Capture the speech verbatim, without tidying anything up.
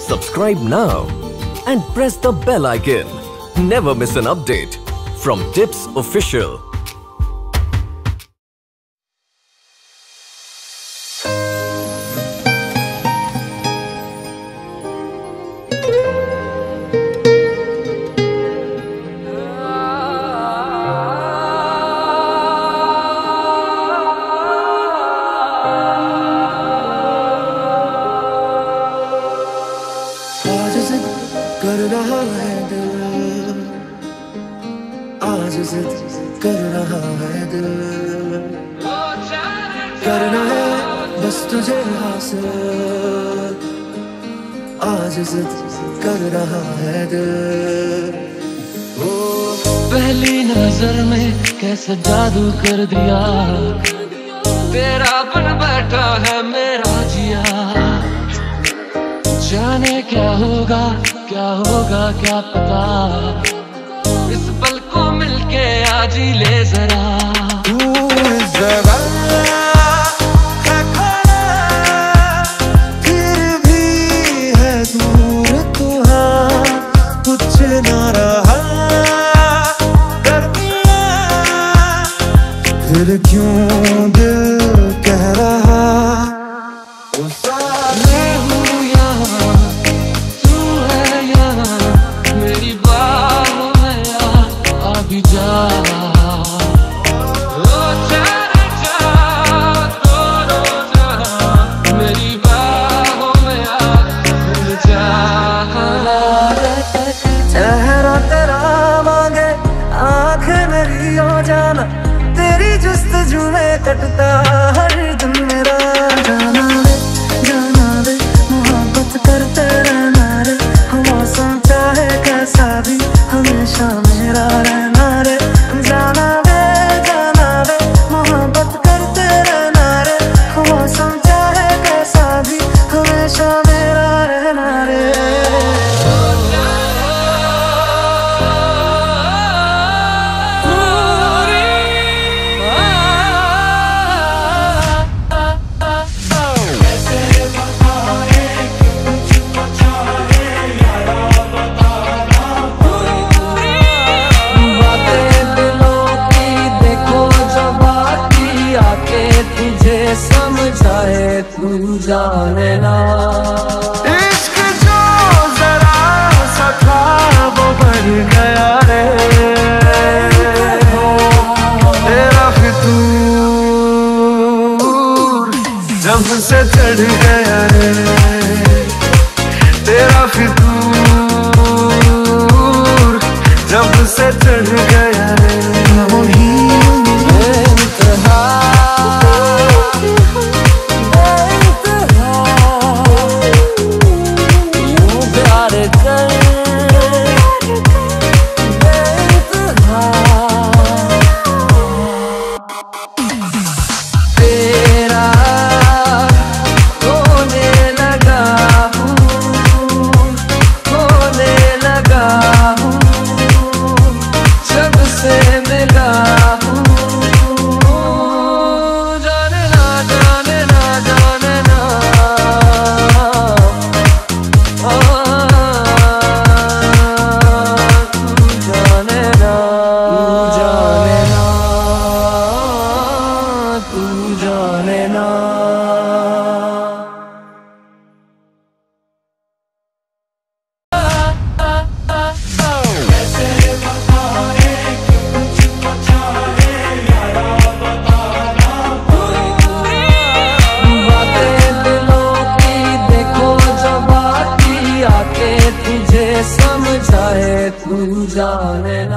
Subscribe now and press the bell icon. Never miss an update from Tips Official. कर रहा है दिल, आज जिद कर रहा है दिल, करना है बस तुझे हासिल, आज जिद कर रहा है दिल। ओ पहली नजर में कैसे जादू कर दिया, तेरा बन बैठा है मेरा जिया। जाने क्या होगा क्या होगा क्या पता, इस पल को मिलके आज ही ले जरा। तू जरा है खड़ा, फिर भी है दूर तू, हाँ कुछ ना रहा दरमिया, फिर क्यों दिल कह रहा मैं हूँ यहाँ, तू है यहाँ, मेरी बाहों में आ, आ भी जा। ओ चले जा, दोनों जा, मेरी बाहों में आ भी जा। चेहरा तेरा मांगे आँख मेरी हो जाना, तेरी जुस्तजू में कटता हर दिन मेरा जाना। हमेशा मेरा रहना रे, जाना दे जाना दे, मोहब्बत करते रहना रे, मौसम चाहे कैसा भी हमेशा मेरा रहना रे। समझाए तू जाने ना, इश्क जो जरा सा था वो बढ़ गया रे, तेरा फितूर जब से चढ़ गया रे, तेरा फितूर जब से चढ़ गया रे। वही समझाए तू जाने ना।